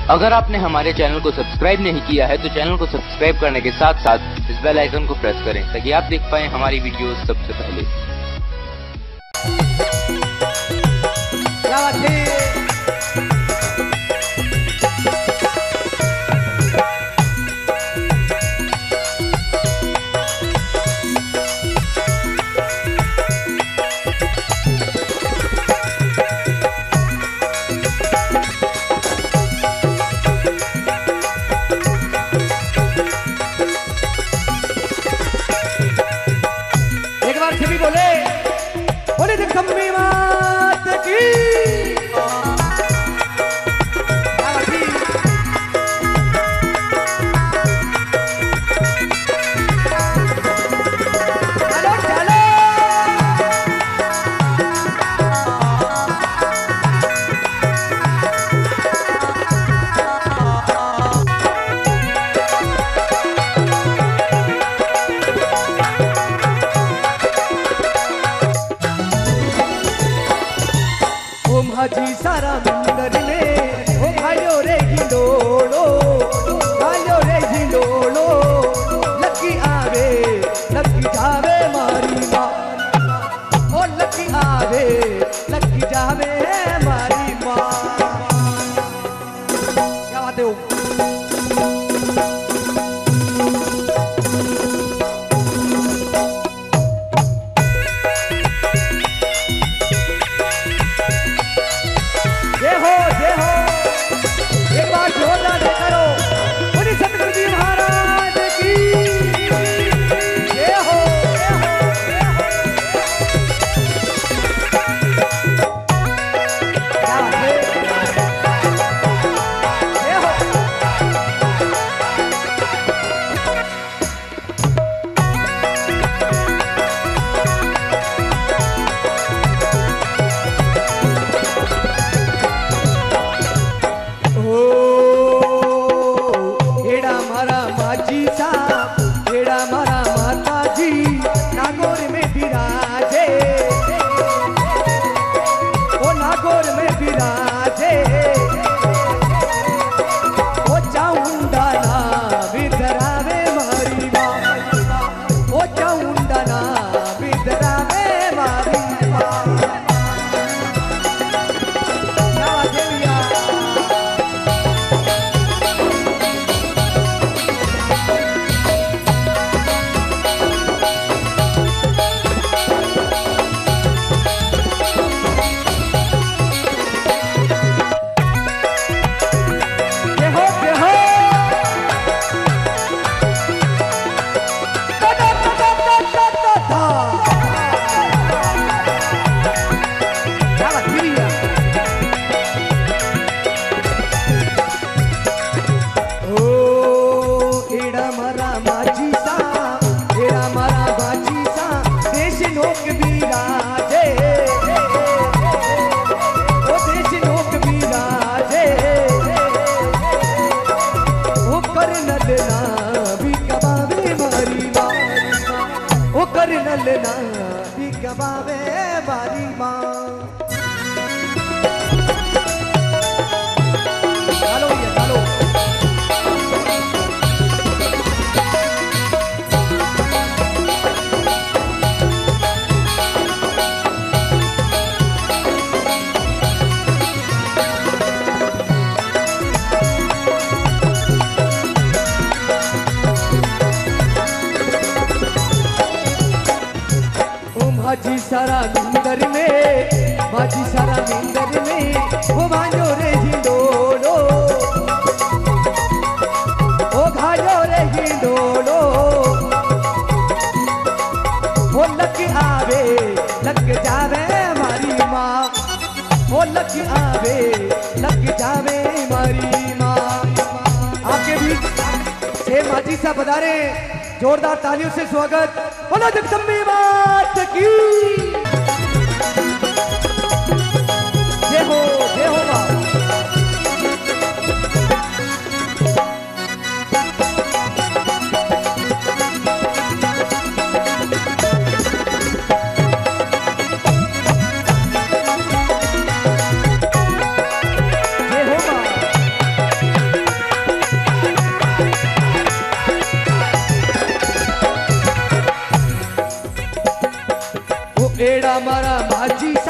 अगर आपने हमारे चैनल को सब्सक्राइब नहीं किया है तो चैनल को सब्सक्राइब करने के साथ साथ इस बेल आइकन को प्रेस करें ताकि आप देख पाएं हमारी वीडियोस सबसे पहले। क्या बात है? बोले जगदम्बे मात की। हाजी सारा मंदिर में ओ भाइयो रे हिंडोलो, भाइयो रे हिंडोलो, लकी आवे लकी जावे मारी माँ, ओ लकी आवे लकी जावे मारी माँ। क्या बात है? लेना भी कबावे बारी माँ। चलो ये चलो। बाजी सारा नींदर में, बाजी सारा नींदर में, वो भाइयो रे हिंडोलो, ओ भाइयो रे हिंडोलो, वो लक आवे लक जावे मारी माँ, वो लक आवे लक जावे मारी माँ। आपके बीच से माजी साहब पधारे, जोरदार तालियों से स्वागत। बोलो जगदम्बे मात की। जय हो माँ। जय हो माँ। एड़ा मारा माझी